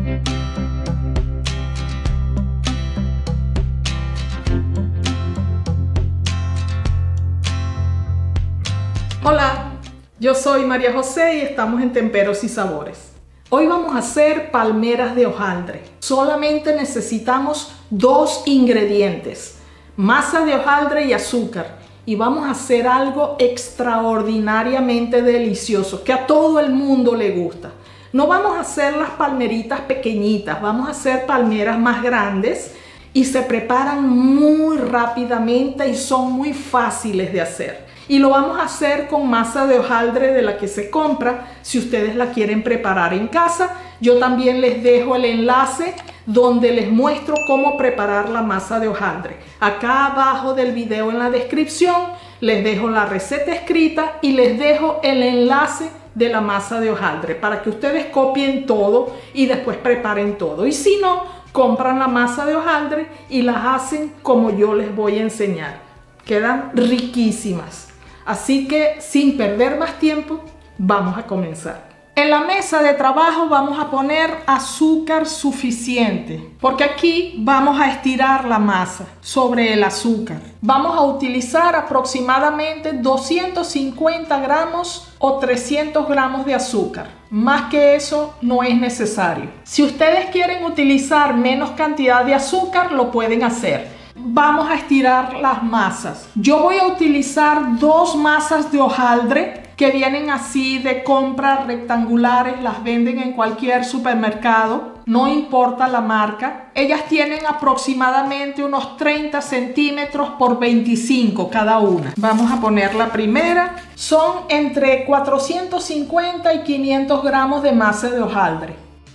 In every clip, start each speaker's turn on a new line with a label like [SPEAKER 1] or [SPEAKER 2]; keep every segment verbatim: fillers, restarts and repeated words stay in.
[SPEAKER 1] Hola, yo soy María José y estamos en Temperos y Sabores. Hoy vamos a hacer palmeras de hojaldre. Solamente necesitamos dos ingredientes, masa de hojaldre y azúcar. Y vamos a hacer algo extraordinariamente delicioso que a todo el mundo le gusta. No vamos a hacer las palmeritas pequeñitas, vamos a hacer palmeras más grandes y se preparan muy rápidamente y son muy fáciles de hacer. Y lo vamos a hacer con masa de hojaldre de la que se compra, si ustedes la quieren preparar en casa. Yo también les dejo el enlace donde les muestro cómo preparar la masa de hojaldre. Acá abajo del video en la descripción les dejo la receta escrita y les dejo el enlace de la masa de hojaldre para que ustedes copien todo y después preparen todo. Y si no, compran la masa de hojaldre y las hacen como yo les voy a enseñar. Quedan riquísimas. Así que sin perder más tiempo, vamos a comenzar. En la mesa de trabajo vamos a poner azúcar suficiente, porque aquí vamos a estirar la masa sobre el azúcar. Vamos a utilizar aproximadamente doscientos cincuenta gramos o trescientos gramos de azúcar. Más que eso no es necesario. Si ustedes quieren utilizar menos cantidad de azúcar, lo pueden hacer. Vamos a estirar las masas. Yo voy a utilizar dos masas de hojaldre que vienen así de compra, rectangulares, las venden en cualquier supermercado, no importa la marca. Ellas tienen aproximadamente unos treinta centímetros por veinticinco cada una. Vamos a poner la primera. Son entre cuatrocientos cincuenta y quinientos gramos de masa de hojaldre.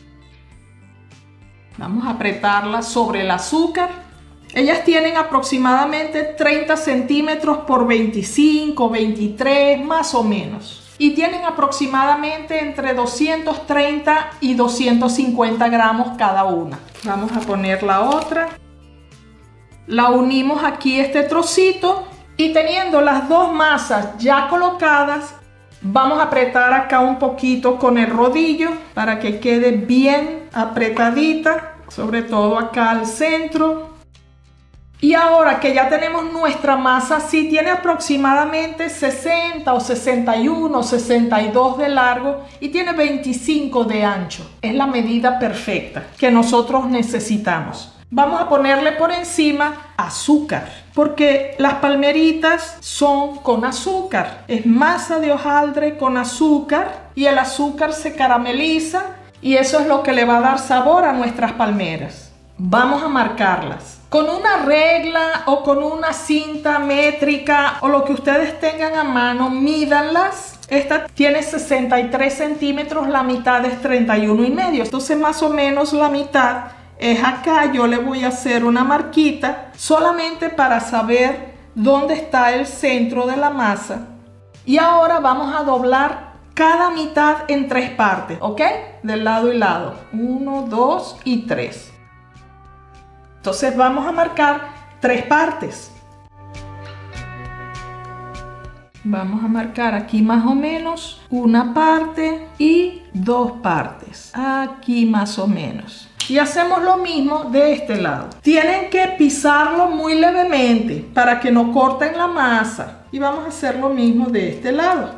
[SPEAKER 1] Vamos a apretarla sobre el azúcar. Ellas tienen aproximadamente treinta centímetros por veinticinco, veintitrés, más o menos. Y tienen aproximadamente entre doscientos treinta y doscientos cincuenta gramos cada una. Vamos a poner la otra. La unimos aquí este trocito y teniendo las dos masas ya colocadas, vamos a apretar acá un poquito con el rodillo para que quede bien apretadita, sobre todo acá al centro. Y ahora que ya tenemos nuestra masa así, tiene aproximadamente sesenta o sesenta y uno, sesenta y dos de largo y tiene veinticinco de ancho. Es la medida perfecta que nosotros necesitamos. Vamos a ponerle por encima azúcar, porque las palmeritas son con azúcar. Es masa de hojaldre con azúcar y el azúcar se carameliza y eso es lo que le va a dar sabor a nuestras palmeras. Vamos a marcarlas con una regla o con una cinta métrica o lo que ustedes tengan a mano, mídanlas. Esta tiene sesenta y tres centímetros, la mitad es treinta y uno y medio. Entonces más o menos la mitad es acá. Yo le voy a hacer una marquita solamente para saber dónde está el centro de la masa. Y ahora vamos a doblar cada mitad en tres partes, ¿ok? Del lado y lado. Uno, dos y tres. Entonces vamos a marcar tres partes. Vamos a marcar aquí más o menos una parte y dos partes. Aquí más o menos. Y hacemos lo mismo de este lado. Tienen que pisarlo muy levemente para que no corten la masa. Y vamos a hacer lo mismo de este lado.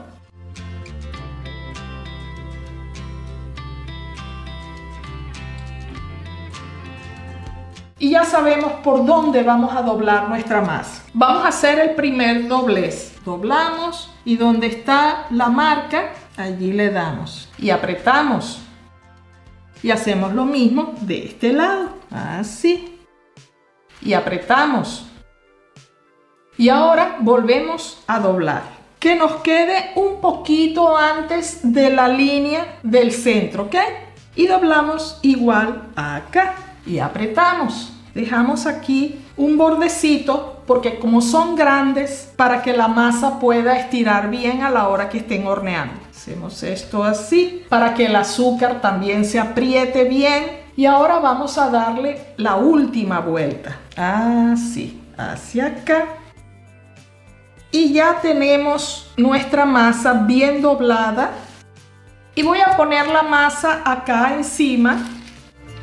[SPEAKER 1] Y ya sabemos por dónde vamos a doblar nuestra masa. Vamos a hacer el primer doblez. Doblamos y donde está la marca, allí le damos. Y apretamos. Y hacemos lo mismo de este lado. Así. Y apretamos. Y ahora volvemos a doblar. Que nos quede un poquito antes de la línea del centro, ¿ok? Y doblamos igual acá. Y apretamos. Dejamos aquí un bordecito porque como son grandes, para que la masa pueda estirar bien a la hora que estén horneando. Hacemos esto así para que el azúcar también se apriete bien. Y ahora vamos a darle la última vuelta. Así, hacia acá. Y ya tenemos nuestra masa bien doblada. Y voy a poner la masa acá encima.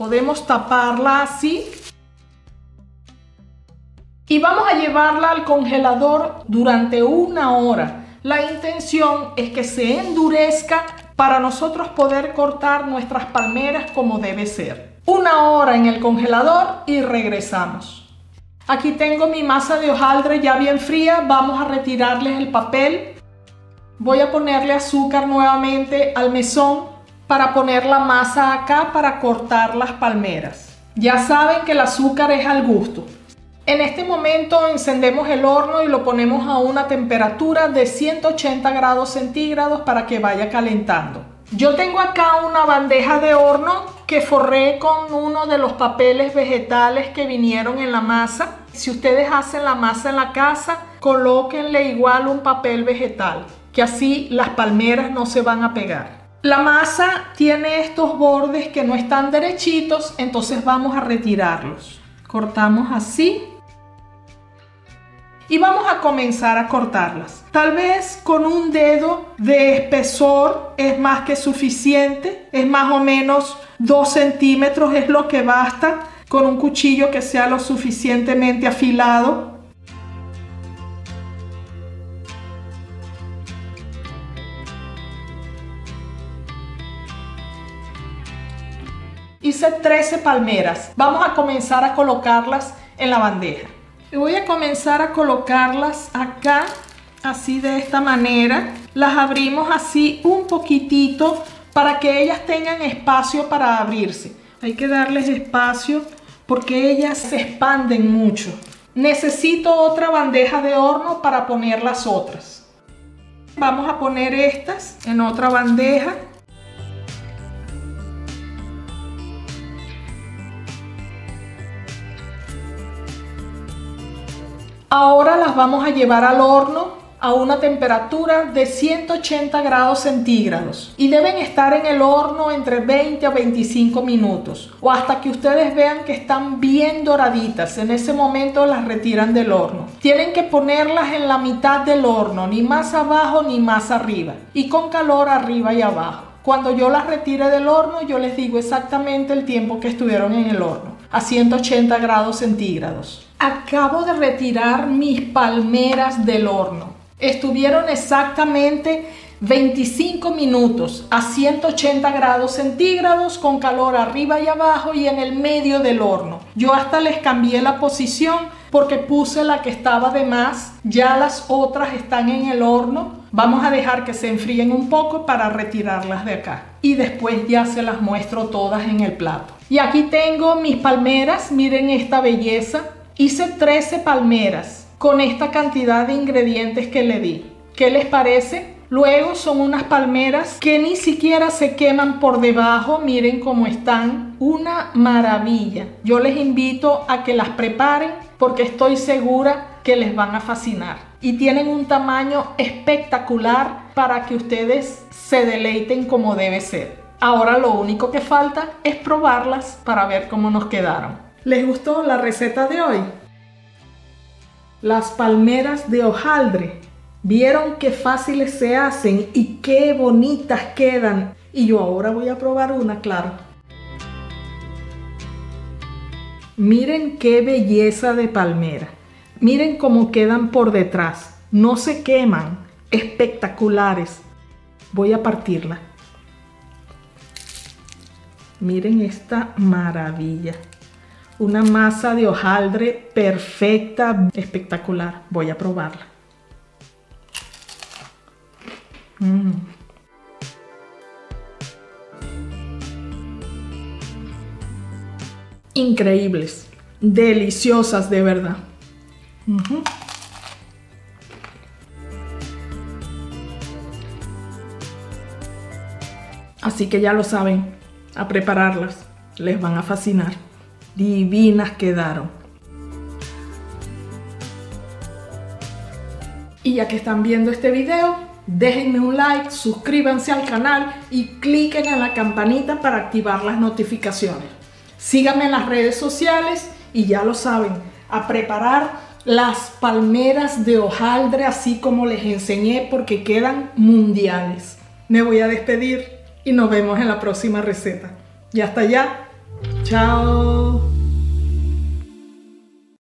[SPEAKER 1] Podemos taparla así. Y vamos a llevarla al congelador durante una hora. La intención es que se endurezca para nosotros poder cortar nuestras palmeras como debe ser. Una hora en el congelador y regresamos. Aquí tengo mi masa de hojaldre ya bien fría. Vamos a retirarles el papel. Voy a ponerle azúcar nuevamente al mesón para poner la masa acá para cortar las palmeras. Ya saben que el azúcar es al gusto. En este momento encendemos el horno y lo ponemos a una temperatura de ciento ochenta grados centígrados para que vaya calentando. Yo tengo acá una bandeja de horno que forré con uno de los papeles vegetales que vinieron en la masa. Si ustedes hacen la masa en la casa, colóquenle igual un papel vegetal, que así las palmeras no se van a pegar. La masa tiene estos bordes que no están derechitos, entonces vamos a retirarlos. Cortamos así. Y vamos a comenzar a cortarlas. Tal vez con un dedo de espesor es más que suficiente. Es más o menos dos centímetros es lo que basta. Con un cuchillo que sea lo suficientemente afilado. Hice trece palmeras. Vamos a comenzar a colocarlas en la bandeja. Y voy a comenzar a colocarlas acá, así de esta manera. Las abrimos así un poquitito para que ellas tengan espacio para abrirse. Hay que darles espacio porque ellas se expanden mucho. Necesito otra bandeja de horno para poner las otras. Vamos a poner estas en otra bandeja. Ahora las vamos a llevar al horno a una temperatura de ciento ochenta grados centígrados y deben estar en el horno entre veinte a veinticinco minutos o hasta que ustedes vean que están bien doraditas. En ese momento las retiran del horno. Tienen que ponerlas en la mitad del horno, ni más abajo ni más arriba, y con calor arriba y abajo. Cuando yo las retire del horno, yo les digo exactamente el tiempo que estuvieron en el horno, a ciento ochenta grados centígrados. Acabo de retirar mis palmeras del horno. Estuvieron exactamente veinticinco minutos a ciento ochenta grados centígrados con calor arriba y abajo y en el medio del horno. Yo hasta les cambié la posición porque puse la que estaba de más. Ya las otras están en el horno. Vamos a dejar que se enfríen un poco para retirarlas de acá. Y después ya se las muestro todas en el plato. Y aquí tengo mis palmeras. Miren esta belleza. Hice trece palmeras con esta cantidad de ingredientes que le di. ¿Qué les parece? Luego son unas palmeras que ni siquiera se queman por debajo. Miren cómo están. Una maravilla. Yo les invito a que las preparen porque estoy segura que les van a fascinar. Y tienen un tamaño espectacular para que ustedes se deleiten como debe ser. Ahora lo único que falta es probarlas para ver cómo nos quedaron. ¿Les gustó la receta de hoy? Las palmeras de hojaldre. ¿Vieron qué fáciles se hacen y qué bonitas quedan? Y yo ahora voy a probar una, claro. Miren qué belleza de palmera. Miren cómo quedan por detrás. No se queman. Espectaculares. Voy a partirla. Miren esta maravilla. Una masa de hojaldre perfecta, espectacular. Voy a probarla. Mm. Increíbles, deliciosas de verdad. Uh-huh. Así que ya lo saben, a prepararlas. Les van a fascinar. Divinas quedaron. Y ya que están viendo este video, déjenme un like, suscríbanse al canal y cliquen en la campanita para activar las notificaciones. Síganme en las redes sociales y ya lo saben, a preparar las palmeras de hojaldre así como les enseñé porque quedan mundiales. Me voy a despedir y nos vemos en la próxima receta. Y hasta allá. Chao. Chao.